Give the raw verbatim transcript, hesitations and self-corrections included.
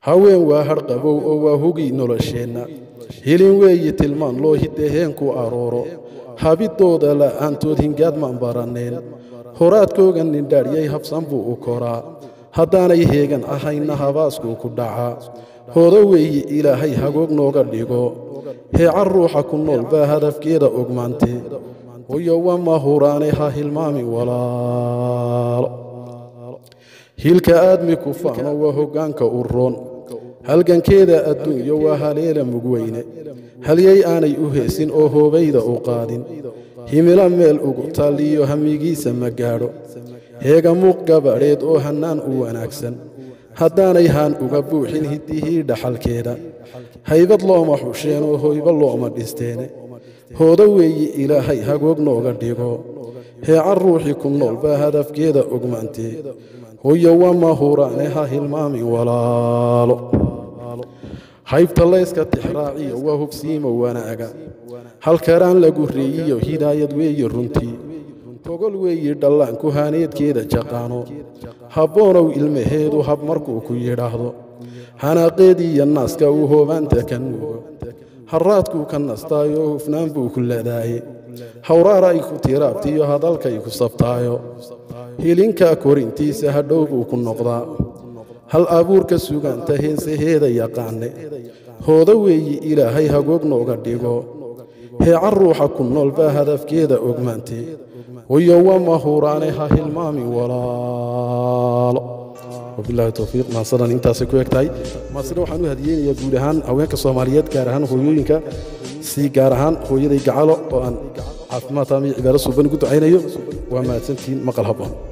haween waa harqabow oo waa hugi nolosheenna hilin weeye tilmaan loo hidaheen ku arooro habidooda la'aantood hingaad maan baraneen horaadkoogan nindhaadhiyay habsan buu u koraa haddaanay heegan ahayna habaaskuu ku dhacaa hoodo weeye ilaahay hagoog nooga dhigo heeca ruuxa ku nool baa hadafkeeda ogmaantee hoyo wama huraane ha hilmaamin walaalo hilka aadmi ku faano waa hoggaanka u roon halgankeeda adduunyo waa haleela mugweyne halyay aanay u heesin oo hoobayda u qaadin himila meel ugu talliyo hamigiisa ma gaadho heega muuq gabadheed oo hannaan u wanaagsan haddaanay haan uga buuxin hiddihii dhaxalkeeda haybad looma xusheen oo hoyba looma dhisteene hoodo weeye ilaahay hagoog nooga dhigo heeca ruuxii ku nool baa hadafkeeda ogmaantee hoyo wama huraane ha hilmaamin walaalo haybta layska tixraaciyo waa hubsiimo wanaaga halkaraan lagu reeyiyo hidaayad weeye runtii togol weeye dhallaanku haaneedkeeda jaqaano habboonow ilmaheedu hab markuu ku yidhaahdo hanaaqeediiyo naaska uu hoobaanta ka nuugo harraadkuu ka nastaayoo hufnaan buu ku ladaaye hawraar ay ku tiraabtiyo hadalkay ku sabtaayo hilinka korintiisa hadhow buu ku noqdaa hal abuurka sugaanta heensaheeda yaqaane hoodo weeye ilaahay hagoog nooga dhigo heeca ruuxa ku nool baa hadafkeeda ogmaantee hoyo wama huraane ha hilmaamin walaalo وبالله التوفيق ما صدنا انت سكو يكتاي ما صدنا waxaan u hadiyeenaya guud ahaan haweenka Soomaaliyeed gaar ahaan hooyooyinka si gaar ahaan hooyaday gacalo oo aan caafimaad taami cibaaro suuban ku duceynayo waa ma santiin maqal habboon